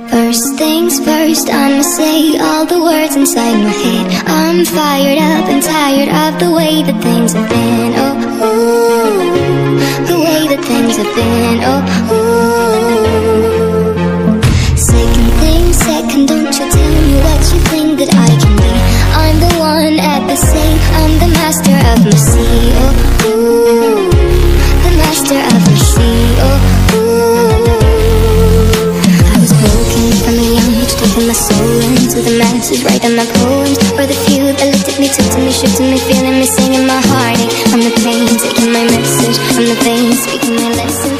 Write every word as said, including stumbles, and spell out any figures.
First things first, I'ma say all the words inside my head. I'm fired up and tired of the way that things have been. Oh, ooh, the way that things have been. Oh, ooh. Second thing second, don't you tell me what you think that I can be. I'm the one at the same, I'm the master of my sea. Oh, ooh, the master of my sea. Oh, ooh. From a young age, taking my soul into the masses, writing my poems for the few that looked at me, took to me, shook to me, feeling me, singing my heartache. From the pain, taking my message from the veins, speaking my lesson.